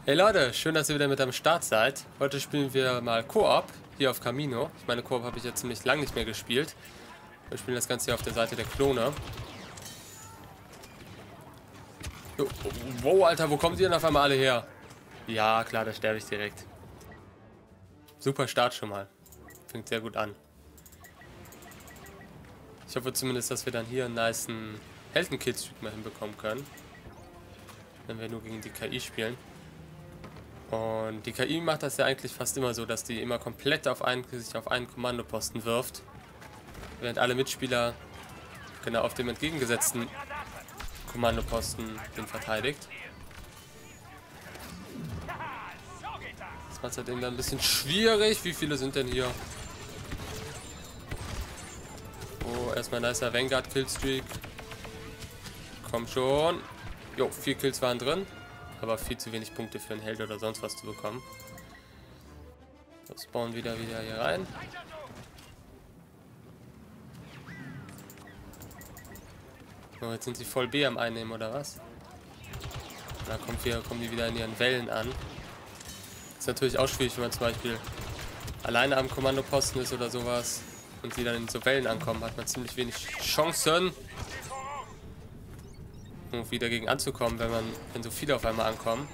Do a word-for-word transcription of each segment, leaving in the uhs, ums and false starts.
Hey Leute, schön, dass ihr wieder mit am Start seid. Heute spielen wir mal Koop hier auf Camino. Ich meine, Koop habe ich ja ziemlich lang nicht mehr gespielt. Wir spielen das Ganze hier auf der Seite der Klone. Oh, wow, Alter, wo kommen die denn auf einmal alle her? Ja, klar, da sterbe ich direkt. Super Start schon mal. Fängt sehr gut an. Ich hoffe zumindest, dass wir dann hier einen nicen Helden-Killstreak mal hinbekommen können. Wenn wir nur gegen die K I spielen. Und die K I macht das ja eigentlich fast immer so, dass die immer komplett auf einen, sich auf einen Kommandoposten wirft. Während alle Mitspieler genau auf dem entgegengesetzten Kommandoposten den verteidigt. Das macht halt eben dann ein bisschen schwierig. Wie viele sind denn hier? Oh, erstmal ein nicer Vanguard-Killstreak. Komm schon. Jo, vier Kills waren drin. Aber viel zu wenig Punkte für einen Held oder sonst was zu bekommen. So, spawnen wieder wieder hier rein. So, jetzt sind sie voll B am Einnehmen, oder was? Da kommt hier, kommen die wieder in ihren Wellen an. Ist natürlich auch schwierig, wenn man zum Beispiel alleine am Kommandoposten ist oder sowas und die dann in so Wellen ankommen, hat man ziemlich wenig Chancen, irgendwie dagegen anzukommen, wenn man, wenn so viele auf einmal ankommen.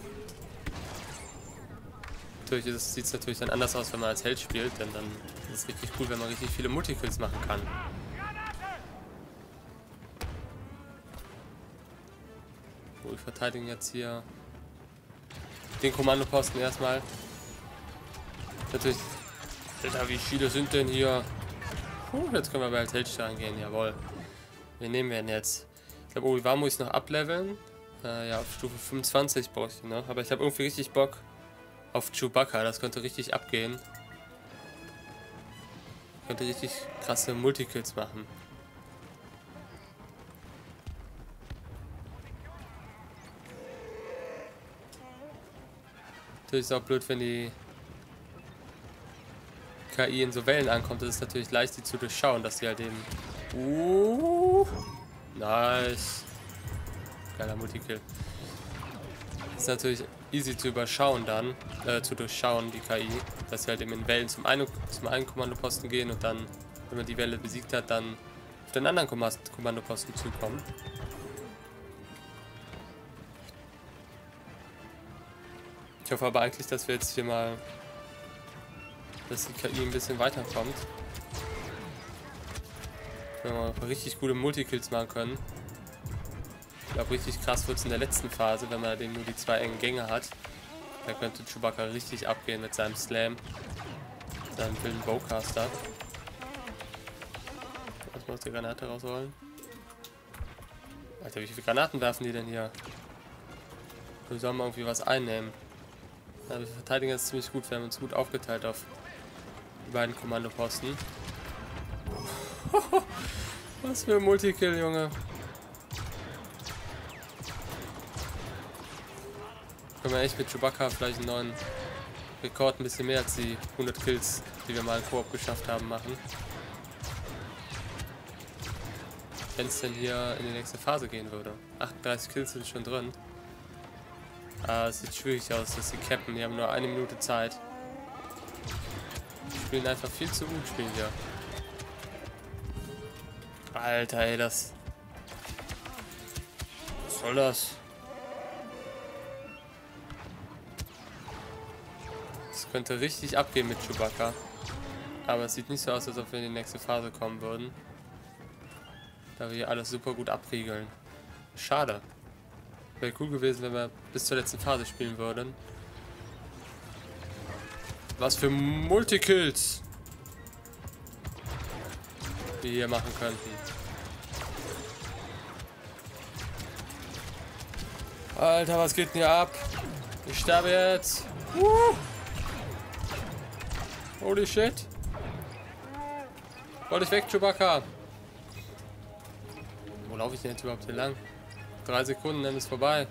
Natürlich sieht es natürlich dann anders aus, wenn man als Held spielt, denn dann ist es richtig cool, wenn man richtig viele Multikills machen kann. So, wir verteidigen jetzt hier den Kommandoposten erstmal. Natürlich. Alter, wie viele sind denn hier? Puh, jetzt können wir bei als Held gehen, jawohl. Wen nehmen wir denn jetzt? Ich glaube, Obi-Wan muss ich noch ableveln. Äh, ja, auf Stufe fünfundzwanzig brauche ich noch. Aber ich habe irgendwie richtig Bock auf Chewbacca. Das könnte richtig abgehen. Könnte richtig krasse Multikills machen. Natürlich ist es auch blöd, wenn die K I in so Wellen ankommt. Das ist natürlich leicht, die zu durchschauen, dass sie halt eben... Uh, nice. Geiler Multikill. Ist natürlich easy zu überschauen dann, äh, zu durchschauen, die K I, dass sie halt eben in Wellen zum einen, zum einen Kommandoposten gehen und dann, wenn man die Welle besiegt hat, dann auf den anderen Kommandoposten zukommen. Ich hoffe aber eigentlich, dass wir jetzt hier mal, dass die K I ein bisschen weiterkommt. Wenn wir mal richtig gute Multikills machen können. Ich glaube, richtig krass wird es in der letzten Phase, wenn man eben nur die zwei engen Gänge hat. Da könnte Chewbacca richtig abgehen mit seinem Slam. Seinem wilden Bowcaster. Erstmal aus der Granate rausholen. Alter, wie viele Granaten werfen die denn hier? Wir sollen mal irgendwie was einnehmen. Ja, wir verteidigen jetzt ziemlich gut. Wir haben uns gut aufgeteilt auf die beiden Kommandoposten. Was für ein Multikill, Junge. Können wir echt mit Chewbacca vielleicht einen neuen Rekord, ein bisschen mehr als die hundert Kills, die wir mal in Koop geschafft haben, machen. Wenn es denn hier in die nächste Phase gehen würde. achtunddreißig Kills sind schon drin. Ah, es sieht schwierig aus, dass sie cappen. Die haben nur eine Minute Zeit. Die spielen einfach viel zu gut, spielen wir. Alter, ey, das... Was soll das? Das könnte richtig abgehen mit Chewbacca. Aber es sieht nicht so aus, als ob wir in die nächste Phase kommen würden. Da wir hier alles super gut abriegeln. Schade. Wäre cool gewesen, wenn wir bis zur letzten Phase spielen würden. Was für Multikills wir hier machen könnten. Alter, was geht denn hier ab? Ich sterbe jetzt. Uh. Holy shit. Wollte ich weg, Chewbacca. Wo laufe ich denn jetzt überhaupt hier lang? Drei Sekunden, dann ist vorbei.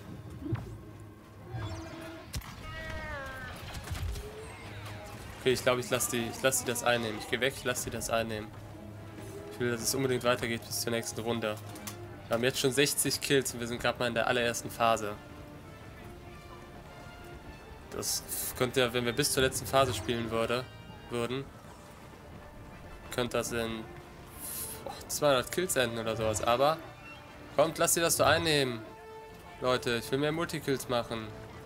Okay, ich glaube, ich lasse die, ich lasse die das einnehmen. Ich gehe weg, ich lasse die das einnehmen. Ich will, dass es unbedingt weitergeht bis zur nächsten Runde. Wir haben jetzt schon sechzig Kills und wir sind gerade mal in der allerersten Phase. Das könnte ja, wenn wir bis zur letzten Phase spielen würde, würden, könnte das in oh, zweihundert Kills enden oder sowas. Aber kommt, lasst ihr das so einnehmen. Leute, ich will mehr Multikills machen.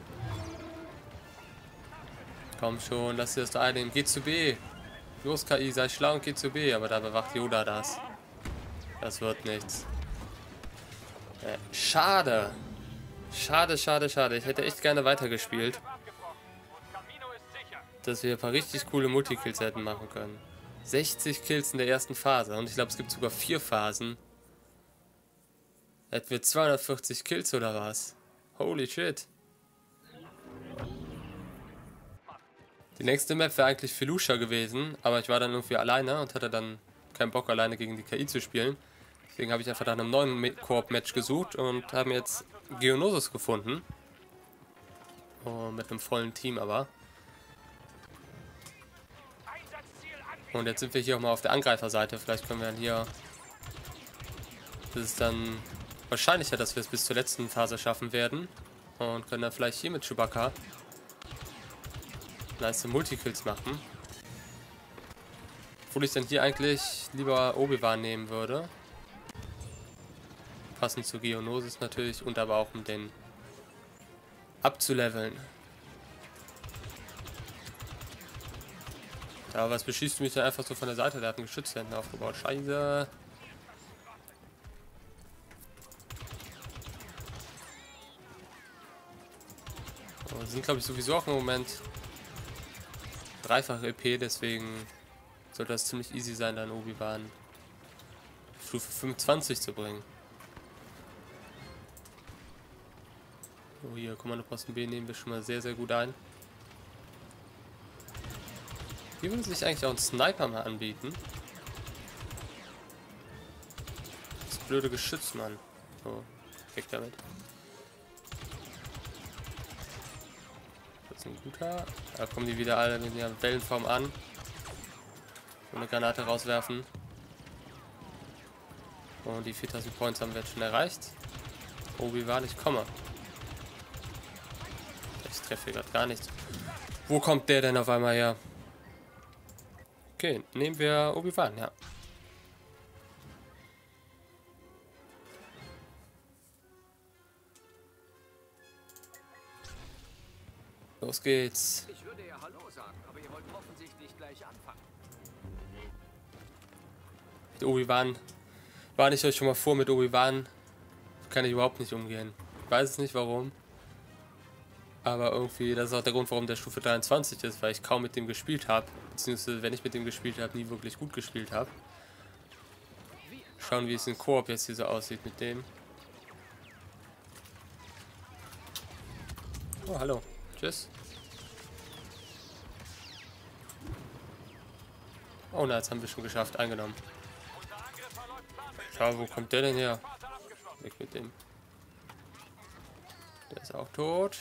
Komm schon, lasst ihr das so einnehmen. Geht zu B. Los, K I, sei schlau und geht zu B. Aber da bewacht Yoda das. Das wird nichts. Äh, schade. Schade, schade, schade. Ich hätte echt gerne weitergespielt. Dass wir ein paar richtig coole Multikills hätten machen können. sechzig Kills in der ersten Phase. Und ich glaube, es gibt sogar vier Phasen. Hätten wir zweihundertvierzig Kills oder was? Holy shit. Die nächste Map wäre eigentlich Felucia gewesen. Aber ich war dann irgendwie alleine und hatte dann keinen Bock, alleine gegen die K I zu spielen. Deswegen habe ich einfach nach einem neuen Koop-Match gesucht und haben jetzt Geonosis gefunden. Oh, mit einem vollen Team aber. Und jetzt sind wir hier auch mal auf der Angreiferseite. Vielleicht können wir dann hier... Das ist dann wahrscheinlicher, dass wir es bis zur letzten Phase schaffen werden. Und können dann vielleicht hier mit Chewbacca nice Multikills machen. Obwohl ich dann hier eigentlich lieber Obi-Wan nehmen würde. Passend zu Geonosis natürlich und aber auch um den abzuleveln. Ja, was beschießt mich da einfach so von der Seite? Der hat ein Geschütz hinten aufgebaut. Scheiße. Oh, wir sind, glaube ich, sowieso auch im Moment dreifach E P, deswegen sollte das ziemlich easy sein, dann Obi-Wan Stufe fünfundzwanzig zu bringen. Oh, hier, Kommandoposten B nehmen wir schon mal sehr, sehr gut ein. Hier würde sich eigentlich auch ein Sniper mal anbieten. Das blöde Geschütz, Mann. So, weg damit. Das ist ein guter. Da kommen die wieder alle in ihrer Wellenform an. Und eine Granate rauswerfen. Und die viertausend Points haben wir jetzt schon erreicht. Obi-Wan, ich komme. Ich treffe hier gerade gar nichts. Wo kommt der denn auf einmal her? Okay, nehmen wir Obi-Wan, ja. Los geht's. Ich würde ja Hallo sagen, aber ihr wollt offensichtlich gleich anfangen. Mit Obi-Wan. Warne ich euch schon mal vor, mit Obi-Wan kann ich überhaupt nicht umgehen. Ich weiß es nicht warum. Aber irgendwie, das ist auch der Grund, warum der Stufe dreiundzwanzig ist, weil ich kaum mit dem gespielt habe. Beziehungsweise, wenn ich mit dem gespielt habe, nie wirklich gut gespielt habe. Schauen, wie es in Koop jetzt hier so aussieht mit dem. Oh, hallo. Tschüss. Oh, na, jetzt haben wir schon geschafft. Eingenommen. Schau, wo kommt der denn her? Weg mit dem. Der ist auch tot.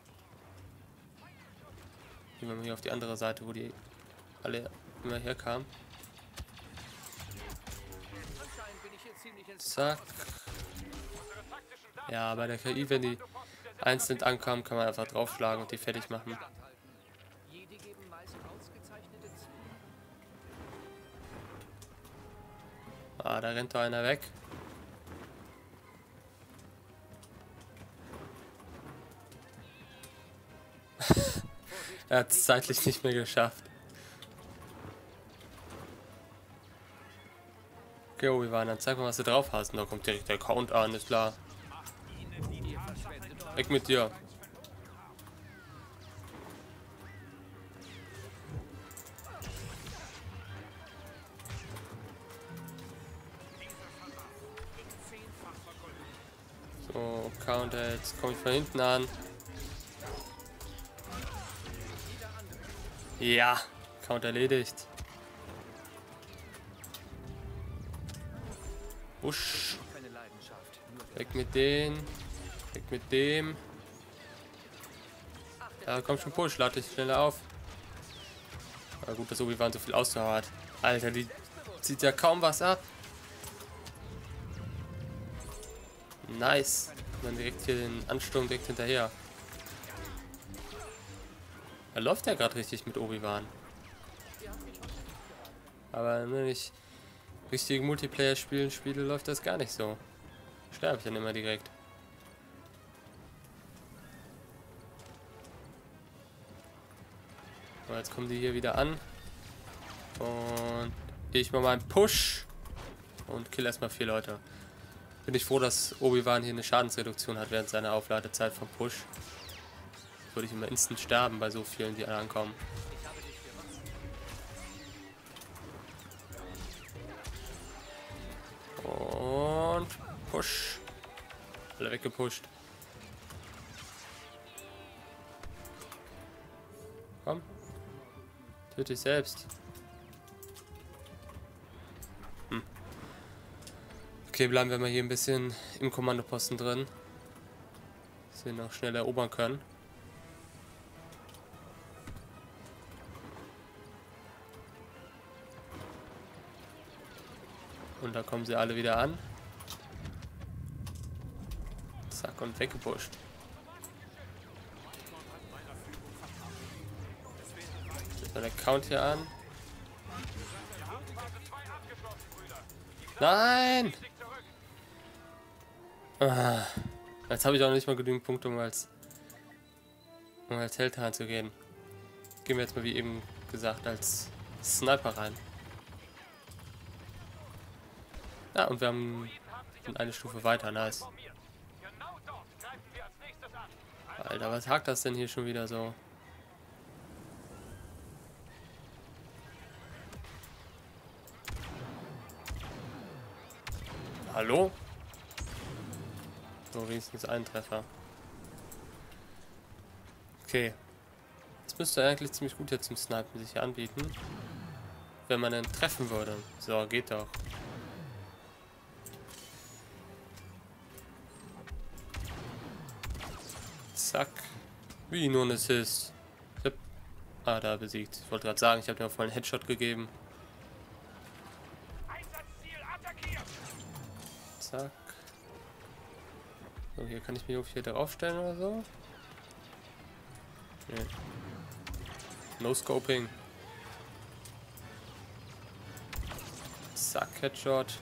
Gehen wir mal hier auf die andere Seite, wo die alle immer herkamen. Zack. Ja, bei der K I, wenn die einzeln ankamen, kann man einfach draufschlagen und die fertig machen. Ah, da rennt da einer weg. Er hat es zeitlich nicht mehr geschafft. Okay, Obi-Wan, dann zeig mal, was du drauf hast. Und da kommt direkt der Count an, ist klar. Weg mit dir. So, Count, jetzt komme ich von hinten an. Ja, Count erledigt. Usch. Weg mit den. Weg mit dem. Ja, komm schon, Push, lade dich schneller auf. Na gut, dass Obi-Wan so viel Ausdauer hat. Alter, die zieht ja kaum was ab. Nice. Und dann direkt hier den Ansturm direkt hinterher. Er läuft ja gerade richtig mit Obi-Wan. Aber wenn ich richtige Multiplayer-Spielen spiele, läuft das gar nicht so. Sterbe ich dann immer direkt. So, jetzt kommen die hier wieder an. Und ich mache mal einen Push. Und kill erstmal vier Leute. Bin ich froh, dass Obi-Wan hier eine Schadensreduktion hat während seiner Aufladezeit vom Push. Würde ich immer instant sterben bei so vielen, die ankommen. Und Push. Alle weggepusht. Komm. Töte dich selbst. Hm. Okay, bleiben wir mal hier ein bisschen im Kommandoposten drin. Dass wir noch schnell erobern können. Und da kommen sie alle wieder an. Zack, und weggepusht. Jetzt mal der Count hier an. Nein! Ah, jetzt habe ich auch nicht mal genügend Punkte, um als, um als Held zu gehen. Gehen wir jetzt mal, wie eben gesagt, als Sniper rein. Ja, und wir haben eine Stufe weiter, nice. Alter, was hakt das denn hier schon wieder so? Hallo? So, wenigstens ein Treffer. Okay. Das müsste eigentlich ziemlich gut jetzt zum Snipen sich hier anbieten. Wenn man ihn treffen würde. So, geht doch. Zack. Wie nur ein Assist. Hab... Ah, da besiegt. Ich wollte gerade sagen, ich habe dir vorhin einen Headshot gegeben. Zack. So, hier kann ich mich auf hier draufstellen oder so. Nee. No Scoping. Zack, Headshot.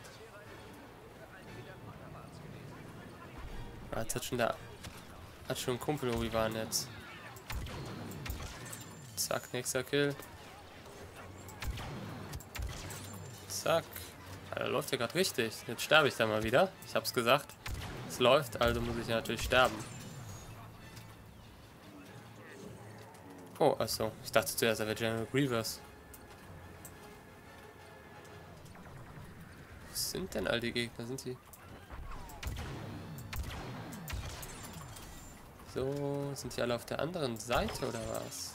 Ah, jetzt hat schon der... Hat schon ein Kumpel Obi-Wan jetzt. Zack, nächster Kill. Zack. Da läuft ja gerade richtig. Jetzt sterbe ich da mal wieder. Ich hab's gesagt. Es läuft, also muss ich ja natürlich sterben. Oh, achso. Ich dachte zuerst, er wäre General Grievous. Was sind denn all die Gegner? Sind die... So, sind die alle auf der anderen Seite oder was?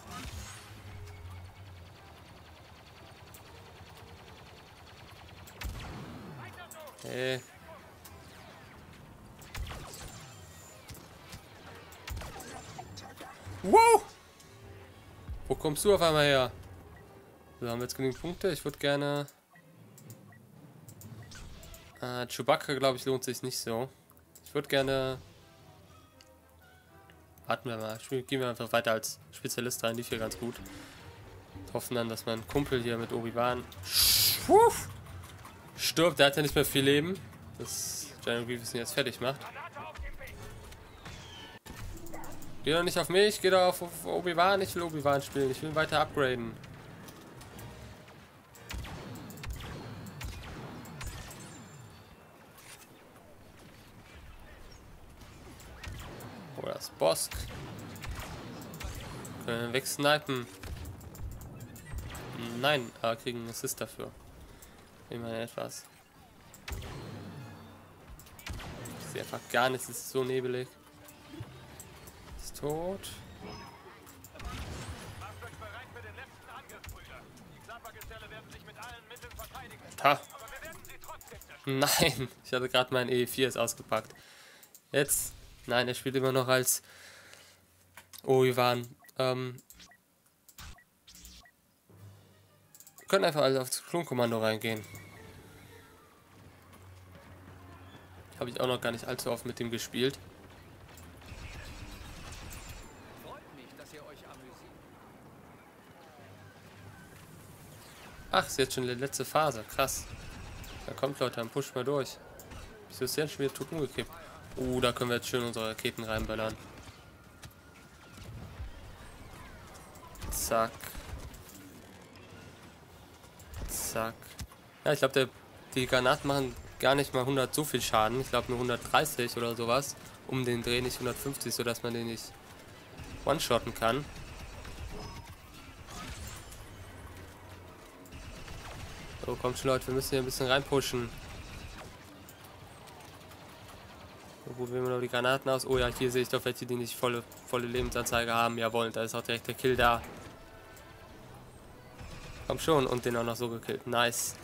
Hey. Wow! Wo kommst du auf einmal her? So, haben wir jetzt genügend Punkte. Ich würde gerne... Äh, Chewbacca, glaube ich, lohnt sich nicht so. Ich würde gerne... Warten wir mal. Gehen wir einfach weiter als Spezialist rein. Lief hier ganz gut. Hoffen dann, dass mein Kumpel hier mit Obi-Wan stirbt. Der hat ja nicht mehr viel Leben. Das General Grievous ihn jetzt fertig macht. Geh doch nicht auf mich. Geh doch auf, auf Obi-Wan. Ich will Obi-Wan spielen. Ich will ihn weiter upgraden. Oh, das Bosk. Können wir wegsnipen. Nein, aber kriegen einen Assist dafür. Immerhin etwas. Ich sehe einfach gar nichts, es ist so nebelig. Ist tot. Ha. Nein, ich hatte gerade mein E vier ist ausgepackt. Jetzt, nein, er spielt immer noch als Obi-Wan. Ähm, wir können einfach alle aufs Klonkommando reingehen. Habe ich auch noch gar nicht allzu oft mit dem gespielt. Freut mich, dass ihr euch amüsiert. Ach, ist jetzt schon die letzte Phase. Krass. Da kommt, Leute, dann pushen wir durch. Wieso ist denn schon wieder tot umgekippt? Uh, da können wir jetzt schön unsere Raketen reinballern. Zack. Zack. Ja, ich glaube, die Granaten machen gar nicht mal hundert so viel Schaden. Ich glaube nur hundertdreißig oder sowas. Um den Dreh, nicht hundertfünfzig, sodass man den nicht one-shotten kann. So, kommt schon, Leute, wir müssen hier ein bisschen reinpushen. So, gut, wählen wir noch die Granaten aus. Oh ja, hier sehe ich doch welche, die nicht volle, volle Lebensanzeige haben. Jawohl, da ist auch direkt der Kill da. Komm schon, und den auch noch so gekillt. Nice.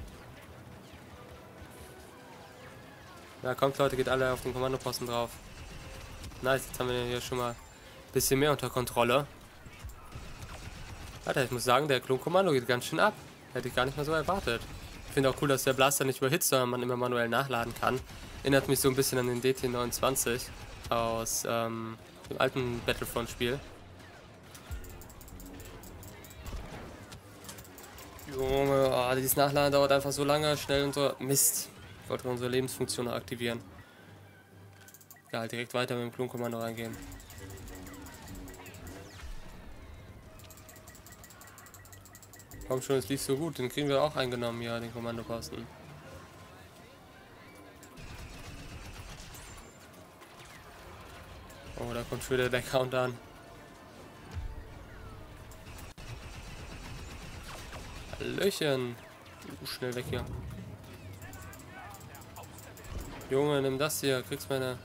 Ja, kommt, Leute, geht alle auf den Kommandoposten drauf. Nice, jetzt haben wir hier schon mal ein bisschen mehr unter Kontrolle. Alter, ich muss sagen, der Klonkommando geht ganz schön ab. Hätte ich gar nicht mal so erwartet. Ich finde auch cool, dass der Blaster nicht überhitzt, sondern man immer manuell nachladen kann. Erinnert mich so ein bisschen an den D T neunundzwanzig aus ähm, dem alten Battlefront-Spiel. Junge, oh, dieses Nachladen dauert einfach so lange, schnell und so. Mist. Ich wollte unsere Lebensfunktion aktivieren. Ja, direkt weiter mit dem Klonkommando reingehen. Komm schon, es lief so gut. Den kriegen wir auch eingenommen hier, den Kommandoposten. Oh, da kommt schon wieder der Countdown. Hallöchen. Uh, schnell weg hier. Junge, nimm das hier. Kriegst meine...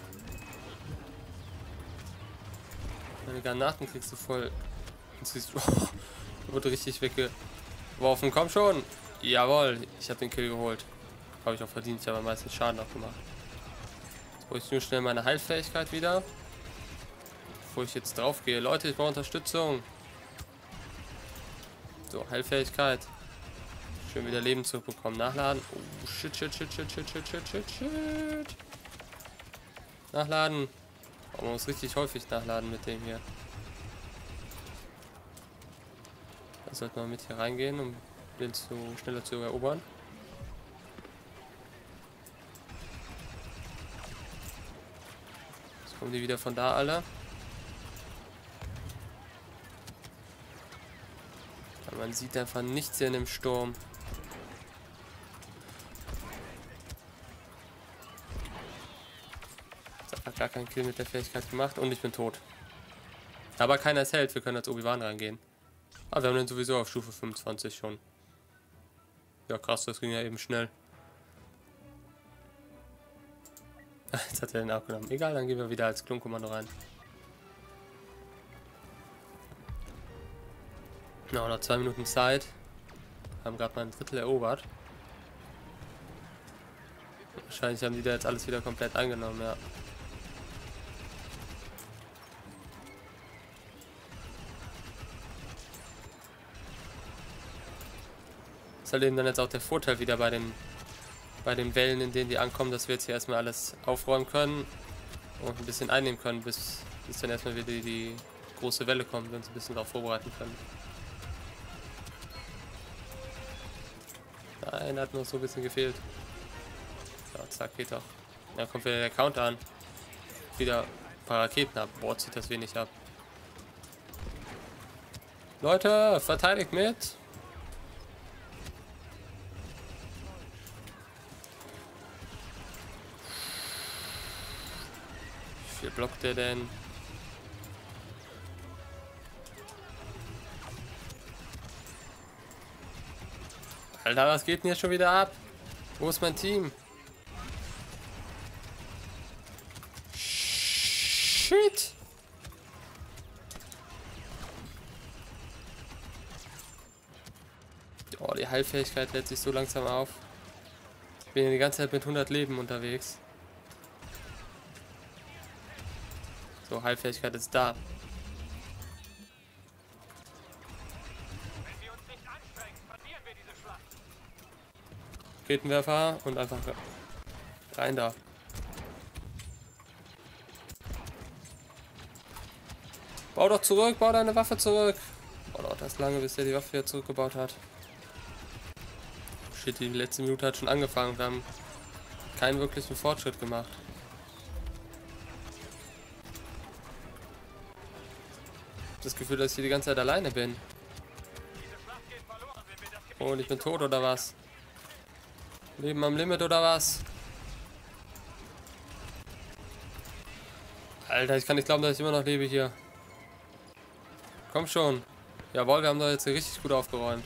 Meine Granaten kriegst du voll... Siehst du... Wurde richtig weggeworfen. Komm schon. Jawohl, ich habe den Kill geholt. Habe ich auch verdient. Ich habe am meisten Schaden auch gemacht. Jetzt brauche ich nur schnell meine Heilfähigkeit wieder. Bevor ich jetzt drauf gehe. Leute, ich brauche Unterstützung. So, Heilfähigkeit. Schön wieder Leben zurückbekommen. Nachladen. Oh, shit, shit, shit, shit, shit, shit, shit, shit, shit. Nachladen. Oh, man muss richtig häufig nachladen mit dem hier. Da sollte man mit hier reingehen, um den zu schneller zu erobern. Jetzt kommen die wieder von da alle. Aber man sieht einfach nichts hier in dem Sturm. Jetzt hat gar keinen Kill mit der Fähigkeit gemacht und ich bin tot. Aber keiner ist Held, wir können als Obi-Wan reingehen. Ah, wir haben den sowieso auf Stufe fünfundzwanzig schon. Ja, krass, das ging ja eben schnell. Jetzt hat er den abgenommen. Egal, dann gehen wir wieder als Klonkommando rein. Ja, noch zwei Minuten Zeit. Haben gerade mal ein Drittel erobert. Wahrscheinlich haben die da jetzt alles wieder komplett eingenommen, ja. Das ist halt eben dann jetzt auch der Vorteil wieder bei den, bei den Wellen, in denen die ankommen, dass wir jetzt hier erstmal alles aufräumen können und ein bisschen einnehmen können, bis, bis dann erstmal wieder die, die große Welle kommt und uns ein bisschen darauf vorbereiten können. Nein, hat noch so ein bisschen gefehlt. Ja, zack, geht doch. Da kommt wieder der Counter an. Wieder ein paar Raketen ab. Boah, zieht das wenig ab. Leute, verteidigt mit! Wie viel blockt der denn? Alter, was geht denn hier schon wieder ab? Wo ist mein Team? Shit! Oh, die Heilfähigkeit lädt sich so langsam auf. Ich bin hier die ganze Zeit mit hundert Leben unterwegs. So, Heilfähigkeit ist da. Wenn wir uns nicht anstrengen, verlieren wir diese Schlacht. Raketenwerfer und einfach rein da. Bau doch zurück, bau deine Waffe zurück. Oh, dauert das lange, bis er die Waffe wieder zurückgebaut hat. Shit, die letzte Minute hat schon angefangen. Wir haben keinen wirklichen Fortschritt gemacht. Ich habe das Gefühl, dass ich hier die ganze Zeit alleine bin. Oh, und ich bin tot oder was? Leben am Limit oder was? Alter, ich kann nicht glauben, dass ich immer noch lebe hier. Komm schon. Jawohl, wir haben doch jetzt hier richtig gut aufgeräumt.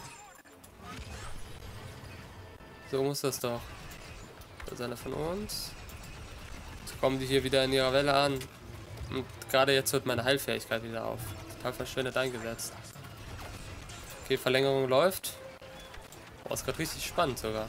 So muss das doch. Da ist einer von uns. Jetzt kommen die hier wieder in ihrer Welle an. Und gerade jetzt hört meine Heilfähigkeit wieder auf. Total verschwendet eingesetzt. Okay, Verlängerung läuft. Oh, ist gerade richtig spannend sogar.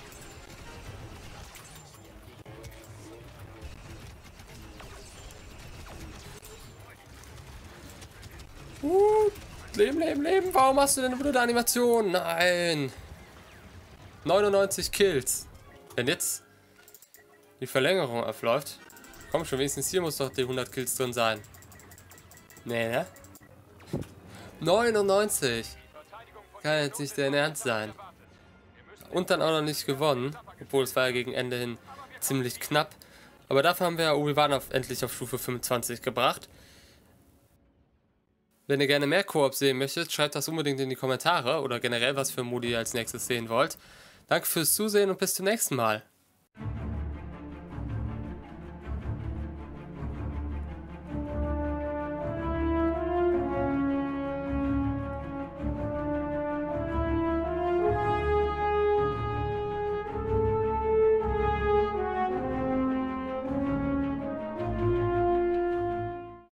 Uh, Leben, Leben, Leben. Warum hast du denn eine blöde Animation? Nein. neunundneunzig Kills. Wenn jetzt die Verlängerung abläuft, komm schon, wenigstens hier muss doch die hundert Kills drin sein. Nee, ne? neunundneunzig. Kann jetzt nicht dein Ernst sein. Und dann auch noch nicht gewonnen. Obwohl, es war ja gegen Ende hin ziemlich knapp. Aber dafür haben wir ja Obi-Wan auf, endlich auf Stufe fünfundzwanzig gebracht. Wenn ihr gerne mehr Koop sehen möchtet, schreibt das unbedingt in die Kommentare oder generell, was für Modi ihr als nächstes sehen wollt. Danke fürs Zusehen und bis zum nächsten Mal.